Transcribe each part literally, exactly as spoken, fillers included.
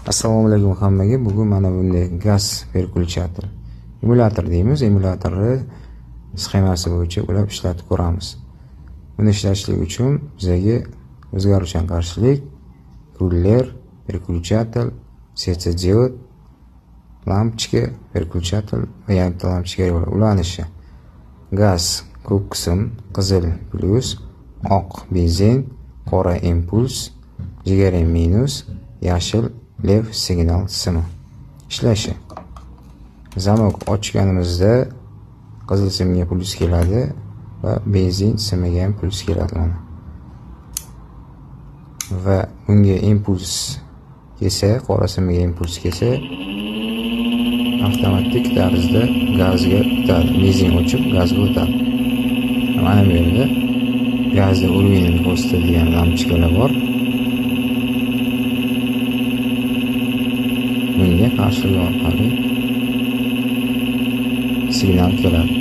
Assalomu alaykum hammaga. Bugun mana bunday gaz perkulchator, emulyator deymiz. Emulyatorni sxemasi bo'yicha ular ishlatib ko'ramiz. Buni ishlatishlik uchun bizga o'zgaruvchan qarshilik, ruller, perkulchator, svetodiod, lampochka, perkulchator va yarimta lampochka kerak bo'ladi. Ulanishi: gaz ko'k qism, qizil plus, oq benzin, qora impuls, jigarrang minus, yashil lev signal simi. Ishlashi: zamok ochganimizda qizil simga plus keladi va benzin simiga ham plus keladi mana. Va bunga impuls kelsa, qora simiga impuls kelsa, avtomatik tarzda gazga o'tadi. Benzin o'chib gazga o'tadi. Mana bu yerda gazda urinni ko'rsatadigan lampochkalar bor. Bunga qarshilik orqali signal keladi.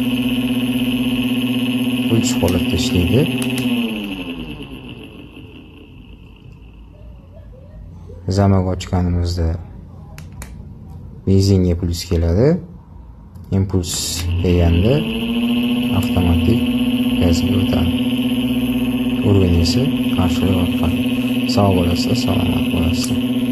Uch holatda ishlaydi. Zamok ochganimizda benzinga plus keladi. Impuls kelganda avtomatik gazga o'tadi. Urgan esa qarshilik orqali. Sog' bo'lasizlar, salomat bo'lasizlar.